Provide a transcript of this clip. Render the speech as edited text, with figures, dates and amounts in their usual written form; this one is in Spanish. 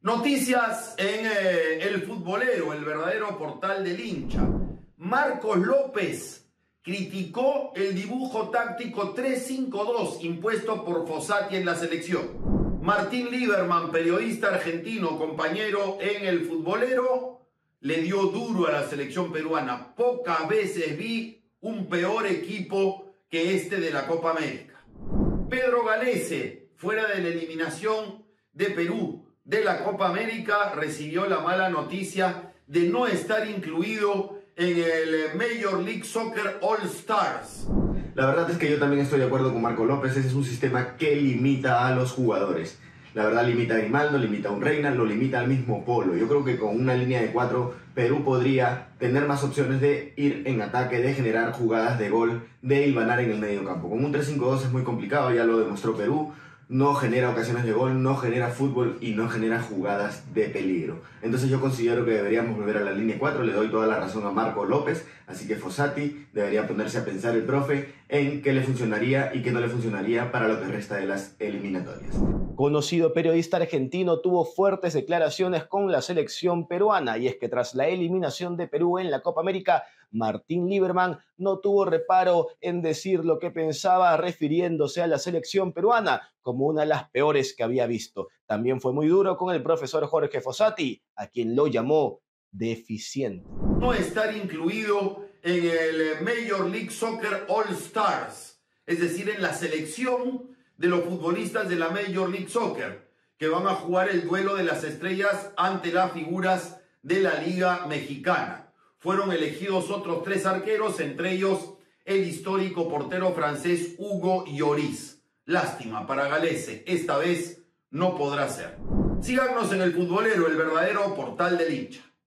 Noticias en El Futbolero, el verdadero portal del hincha. Marcos López criticó el dibujo táctico 3-5-2 impuesto por Fossati en la selección. Martín Lieberman, periodista argentino, compañero en El Futbolero, le dio duro a la selección peruana. Pocas veces vi un peor equipo que este de la Copa América. Pedro Galese, fuera de la eliminación de Perú de la Copa América, recibió la mala noticia de no estar incluido en el Major League Soccer All Stars. La verdad es que yo también estoy de acuerdo con Marco López. Ese es un sistema que limita a los jugadores. La verdad limita a Grimaldo, limita a un Reina, lo limita al mismo Polo. Yo creo que con una línea de 4 Perú podría tener más opciones de ir en ataque, de generar jugadas de gol, de hilvanar en el medio campo. Con un 3-5-2 es muy complicado, ya lo demostró Perú. No genera ocasiones de gol, no genera fútbol y no genera jugadas de peligro. Entonces yo considero que deberíamos volver a la línea 4, le doy toda la razón a Marco López, así que Fossati debería ponerse a pensar el profe en qué le funcionaría y qué no le funcionaría para lo que resta de las eliminatorias. Conocido periodista argentino tuvo fuertes declaraciones con la selección peruana, y es que tras la eliminación de Perú en la Copa América, Martín Lieberman no tuvo reparo en decir lo que pensaba, refiriéndose a la selección peruana como una de las peores que había visto. También fue muy duro con el profesor Jorge Fossati, a quien lo llamó deficiente. No estar incluido en el Major League Soccer All Stars, es decir, en la selección de los futbolistas de la Major League Soccer, que van a jugar el duelo de las estrellas ante las figuras de la Liga Mexicana. Fueron elegidos otros 3 arqueros, entre ellos el histórico portero francés Hugo Lloris. Lástima para Galese, esta vez no podrá ser. Síganos en El Futbolero, el verdadero portal del hincha.